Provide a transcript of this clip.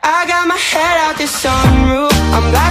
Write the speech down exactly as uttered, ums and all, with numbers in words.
I got my head out the sunroof, I'm like